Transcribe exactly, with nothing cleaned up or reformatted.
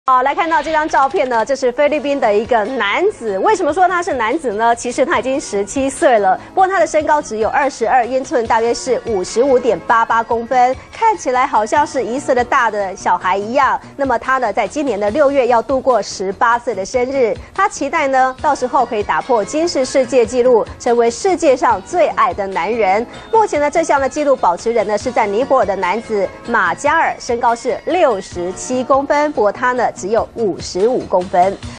好，来看到这张照片呢，这是菲律宾的一个男子。为什么说他是男子呢？其实他已经十七岁了，不过他的身高只有二十二英寸，大约是五十五点八八公分，看起来好像是一岁的大的小孩一样。那么他呢，在今年的六月要度过十八岁的生日，他期待呢，到时候可以打破金氏世界纪录，成为世界上最矮的男人。目前呢，这项的纪录保持人呢是在尼泊尔的男子马加尔，身高是六十七公分，不过他呢只有五十五公分。